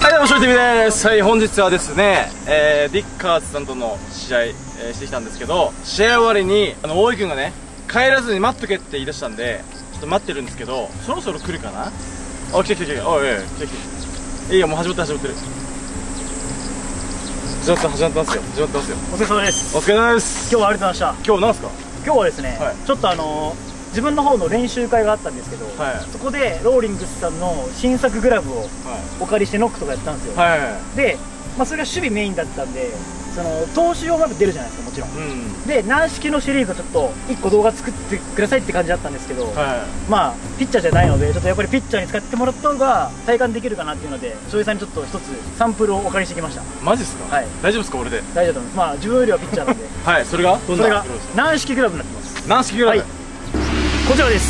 はい、どうも、しょい TV です。はい、本日はですね、ディッカーズさんとの試合、してきたんですけど、試合終わりに、大井くんがね、帰らずに待っとけって言い出したんで、ちょっと待ってるんですけど、そろそろ来るかな。あ、来て来て来て、おい、来て来て。いいよ、もう始まってる。始まってますよ。始まってますよ。 お疲れ様です。 お疲れ様です。 今日はありがとうございました。 今日なんすか。 今日はですね、ちょっと自分の方の練習会があったんですけど、そこでローリングスさんの新作グラブをお借りしてノックとかやったんですよ。で、それが守備メインだったんで、その投手用が出るじゃないですか、もちろん。で、軟式のシリーズをちょっと1個動画作ってくださいって感じだったんですけど、まあピッチャーじゃないので、ちょっとやっぱりピッチャーに使ってもらった方が体感できるかなっていうので、翔平さんにちょっと一つサンプルをお借りしてきました。 マジっすか。はい、大丈夫ですか。俺で大丈夫だと思います。まあ自分よりはピッチャーなんで。 はい、それが軟式グラブになってます。 軟式グラブ、 こちらです。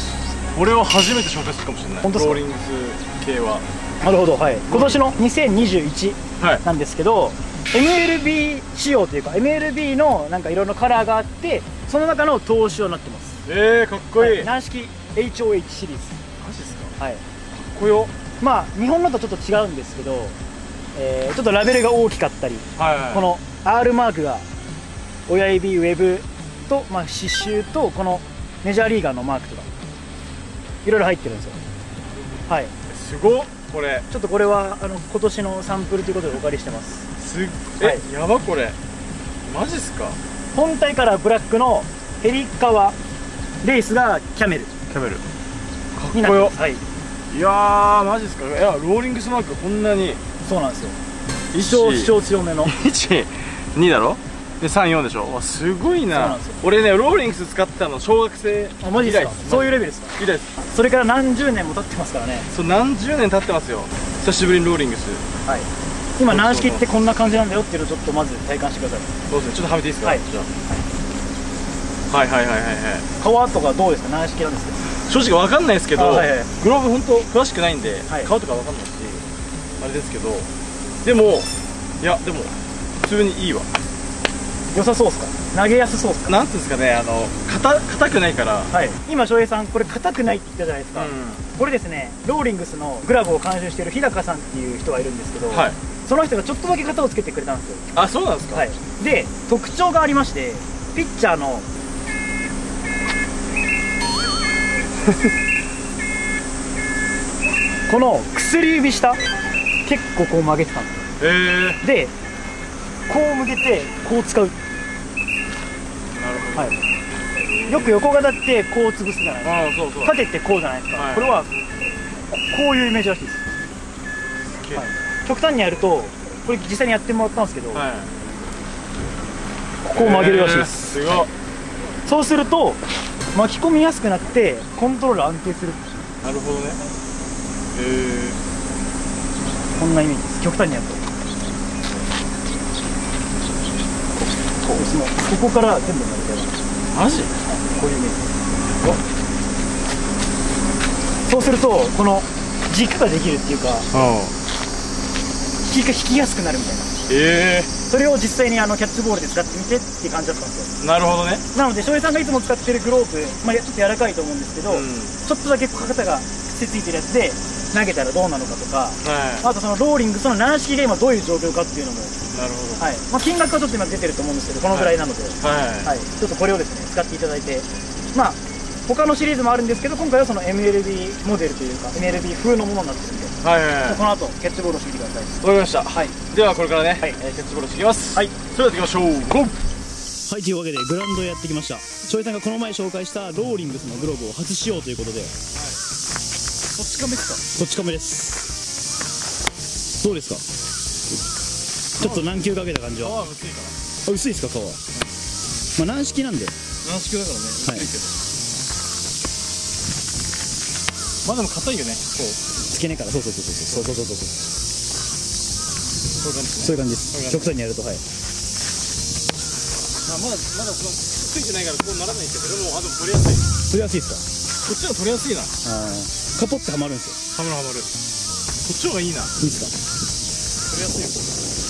俺は初めて紹介するかもしれない。ローリングス系は。なるほど。はい。今年の2021なんですけど、MLB 仕様というか MLB のなんかいろんなカラーがあって、その中の投手用になってます。 かっこいい。 軟式 HOH シリーズ。 マジですか。はい。かっこよ。 まあ日本のとちょっと違うんですけど、ちょっとラベルが大きかったり、この R マークが親指ウェブと、まあ刺繍とこのメジャーリーガーのマークとかいろいろ入ってるんですよ。はい。 すごっ。これちょっとこれは今年のサンプルということでお借りしてます。 やば。これマジっすか。 本体からブラックのヘリ革、レースがキャメルかっこよ。 はい。 いやー、マジっすか。いや、ローリングスマークこんなに。 そうなんですよ。主張強めの 1、2だろで3、4でしょ。わ、すごいな。俺ね、ローリングス使ってたの小学生以来です。そういうレベルですか。 以来です。 それから何十年も経ってますからね。 そう、何十年経ってますよ。久しぶりにローリングス。 はい。今軟式ってこんな感じなんだよっていうのをちょっとまず体感してください。 そうですね。ちょっとはめていいですか。はい。革とかどうですか。軟式なんですけど正直わかんないですけど、グローブ本当詳しくないんで革とかわかんないしあれですけど、でも普通にいいわ。 良さそうですか。投げやすそうですか。 なんていうんですかね、硬くないから。 今翔平さんこれ硬くないって言ったじゃないですか。これですね、ローリングスのグラブを監修している日高さんっていう人がいるんですけど、その人がちょっとだけ型をつけてくれたんですよ。 あ、そうなんですか。 で、特徴がありまして、ピッチャーのこの薬指下結構こう曲げてたんですよ。で、こう向けてこう使う。なるほど。よく横型ってこう潰すじゃないですか。縦ってこうじゃないですか。これはこういうイメージらしいです。極端にやると、これ実際にやってもらったんですけど、ここを曲げるらしいです。 すごい。 そうすると巻き込みやすくなってコントロール安定する。 なるほどね。 こんなイメージです。極端にやるとここから全部曲げて。 マジ？ こういうイメージです。そうするとこの軸ができるっていうか、引きやすくなるみたいな。それを実際にキャッチボールで使ってみてっていう感じだったんですよ。 なるほどね。 なので翔平さんがいつも使ってるグローブ、ちょっと柔らかいと思うんですけど、ちょっとだけ肩が癖ついてるやつで投げたらどうなのかとか、あとそのローリングその軟式で今どういう状況かっていうのも。なるほど。金額はちょっと今出てると思うんですけど、このぐらいなので、ちょっとこれをですね使っていただいて、他のシリーズもあるんですけど、今回はその MLB モデルというか MLB 風のものになってるんで、この後キャッチボールをしてみてください。 わかりました。ではこれからね、キャッチボールしていきます。それでは行きましょう。ゴー。 はい、というわけでグラウンドへやってきました。翔平さんがこの前紹介したローリングスのグローブを外しようということで、こっち亀ですか。こっち亀です。どうですか。ちょっと軟球かけた感じは。薄いですか。皮は軟式なんで。 軟式だからね。まあでも硬いよね。 付け根から。そう。そういう感じです。極端にやると。まだついてないからこうならないけど、でも取りやすい。取りやすいですか。こっちは取りやすいな。カポってはまるんですよ。はまる。こっちの方がいいな。いいですか。取りやすいよ。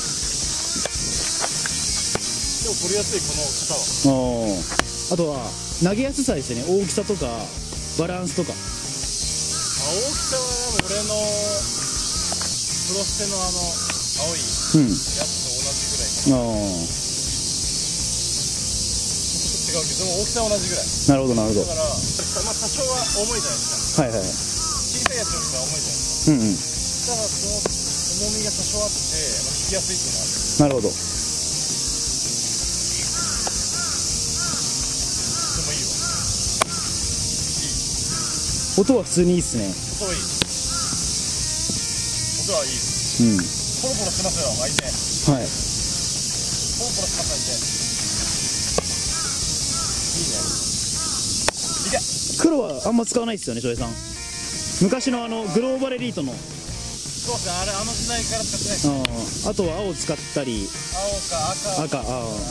でも取りやすいこの型は。あとは投げやすさですね。大きさとかバランスとか。 大きさは俺のプロステの青いやつと同じぐらいかな。違うけど、でも大きさは同じぐらい。 なるほどなるほど。 だからまあ多少は重いじゃないですか。 はいはい。 小さいやつよりかは重いじゃないですか。だからその重みが多少あって、引きやすいっていうのがある。 なるほど。 でもいいわ。 音は普通にいいっすね。 音はいい。音はいい。ポロポロしてますよ、相手。 はい。 ポロポロしてます、相手。いいね。いけ。 黒はあんま使わないですよね、翔平さん。昔のグローバルエリートの。 そうですね、あれ時代から使ってないです。 あとは青使ったり。 青か赤。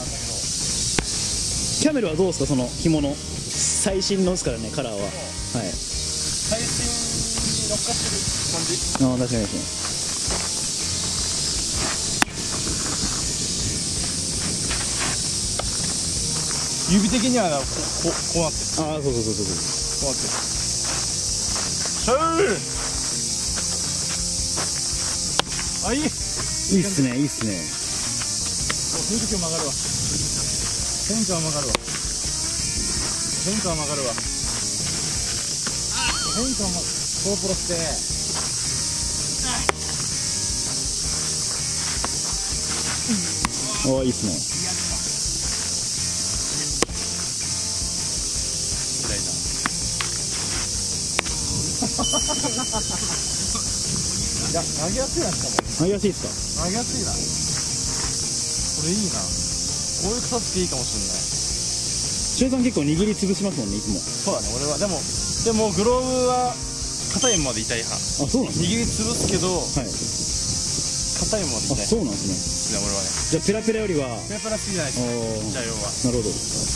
キャメルはどうですか、その紐の最新のですからね、カラーは。はい。 最新に乗っかってる感じ。 確かにですね。 指的にはこうなってる。 そう。こうなってる。 いいっすね、いいっすね。 そういう時は曲がるわ。変化は曲がるわ。ポロポロして。 いいっすね。 いや、投げやすいな、しかも。 投げやすいっすか。 投げやすいな。これいいな。こういう草つきいいかもしれない。 翔平さん結構握りつぶしますもんね、いつも。 そうだね、俺は。でもグローブは硬いままで痛い派。 そうなんですね。 握りつぶすけど、硬いままで痛い。 そうなんですね。俺はね。 じゃあペラペラよりはペラペラ好きじゃないですか。じゃあ要は。 なるほど。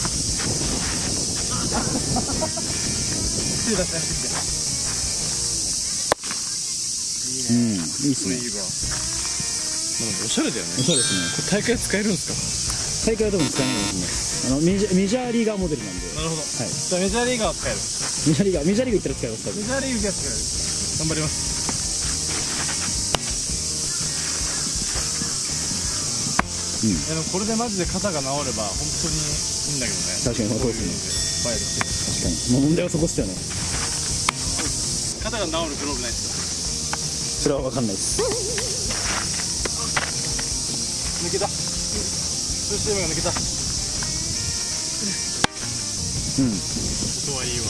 手出してきて。 いいっすね。 いいわ。おしゃれだよね。 おしゃれですね。 これ大会使えるんですか？ 大会は多分使えないですね。メジャーリーガーモデルなんで。 なるほど。はい。じゃあメジャーリーガーは使える。 メジャーリーグ行ったら使えます。 メジャーリーグやってくれる。頑張ります。でもこれでマジで肩が治れば本当にいいんだけどね。 確かにそうですね。確かに。問題はそこっすよね。 肩が治るグローブないですか？ それは分かんないです。 抜けた。ツーシームが抜けた。音はいいわ。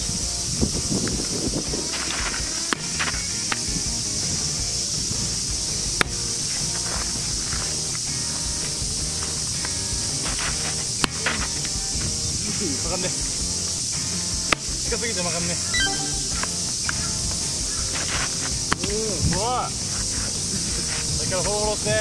曲がんね。近すぎて曲がんね。うまい。だからフォローして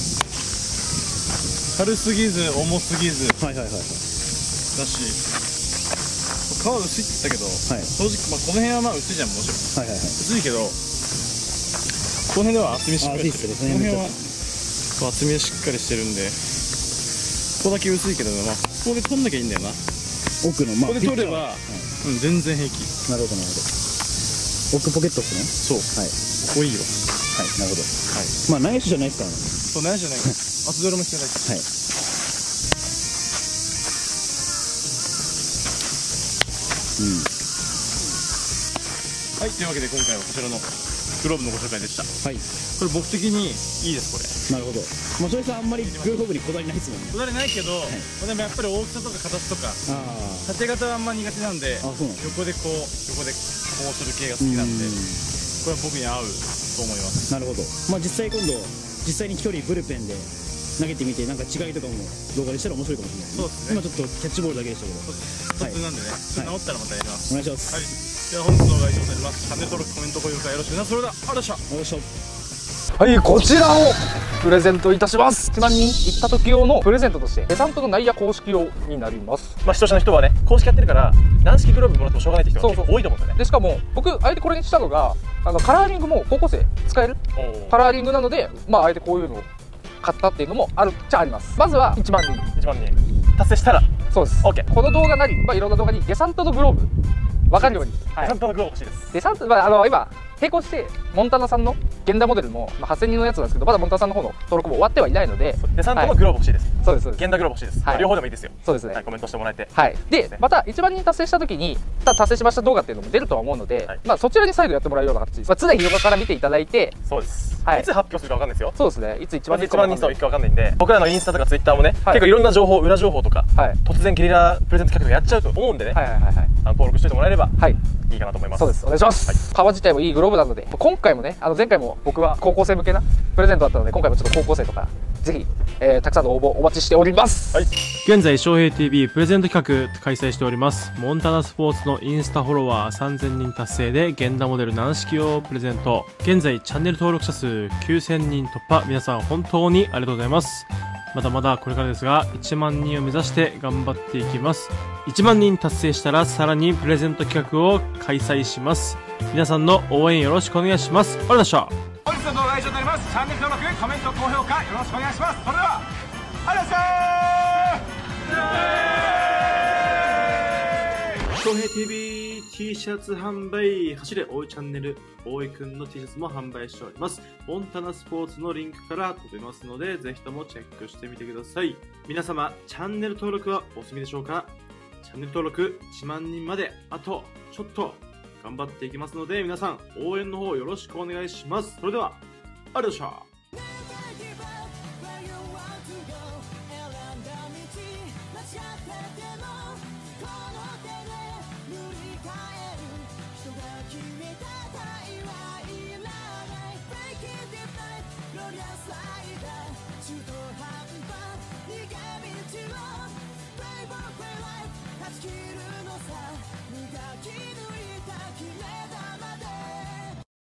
軽すぎず重すぎずだし、皮薄いって言ったけど、正直、この辺はまあ薄いじゃん、もちろん。薄いけど、この辺では厚みしっかりしてる。この辺は厚みしっかりしてるんで、ここだけ薄いけど、ここで取んなきゃいいんだよな。 奥の、 ここで取れば、全然平気。 なるほど。奥ポケットですね。 そう。ここいいよ。 なるほど。まあ内緒じゃないですからね。 そう、内緒じゃない。厚泥も必要ないです。はい、というわけで今回はこちらのグローブのご紹介でした。これ僕的にいいです、これ。 なるほど。翔平さんあんまりグローブにこだわりないですもんね。 こだわりないけど、でもやっぱり大きさとか形とか縦型はあんま苦手なんで、横でこうする系が好きなんで、これは僕に合うと思います。 なるほど。実際今度に距離ブルペンで投げてみて、なんか違いとかも動画でしたら面白いかもしれないですね。今ちょっとキャッチボールだけでしたけど、 普通なんでね、治ったらまたやります。 お願いします。 では本日の動画は以上になります。チャンネル登録、コメント、高評価よろしくな。それではありがとうございました。 はい、こちらをプレゼントいたします。1万人行った時用のプレゼントとして、デサントの内野公式用になります。 視聴者の人はね、公式やってるから軟式グローブもらってもしょうがないって人が多いと思うんですよね。 でしかも僕あえてこれにしたのが、カラーリングも高校生使えるカラーリングなので、あえてこういうのを買ったっていうのもあるっちゃあります。まずは1万人達成したら、 そうです。 OK。 この動画なり、いろんな動画にデサントのグローブ分かるように、 デサントのグローブ欲しいです。 デサント、今並行してモンタナさんの源田モデルも、8000人のやつなんですけど、まだモンタナさんの方の登録も終わってはいないので、 でサントもグローブ欲しいです。 そうです。 源田グローブ欲しいです。両方でもいいですよ。 そうですね。 コメントしてもらえて。 はい。でまた1万人達成した時に達成しました動画っていうのも出るとは思うので、まあそちらに再度やってもらうような形です。常日頃から見ていただいて、 そうです。いつ発表するかわかんないですよ。 そうですね。いつ1万人数いくかわかんないんで、僕らのインスタとかツイッターもね、結構いろんな情報、裏情報とか、突然ゲリラプレゼント企画とかやっちゃうと思うんでね、登録しておいてもらえればいいかなと思います。 そうです。お願いします。革自体もいいグローブなので、今回もね、前回も僕は高校生向けなプレゼントだったので、今回もちょっと高校生とかぜひ、たくさんの応募お待ちしております。 現在翔平 TV プレゼント企画開催しております。モンタナスポーツのインスタフォロワー3000人達成で源田モデル軟式をプレゼント。現在チャンネル登録者数9000人突破。皆さん本当にありがとうございます。まだまだこれからですが、1万人を目指して頑張っていきます。1万人達成したらさらにプレゼント企画を開催します。皆さんの応援よろしくお願いします。ありがとうございました。 本日の動画は以上になります。チャンネル登録、コメント、高評価よろしくお願いします。それではありがとうございました。 翔平 TV T シャツ販売、走れ大井チャンネル大井くんの T シャツも販売しております。モンタナスポーツのリンクから飛べますので、ぜひともチェックしてみてください。皆様チャンネル登録はお済みでしょうか。チャンネル登録1万人まであとちょっと頑張っていきますので、皆さん応援の方よろしくお願いします。それではありがとうございました。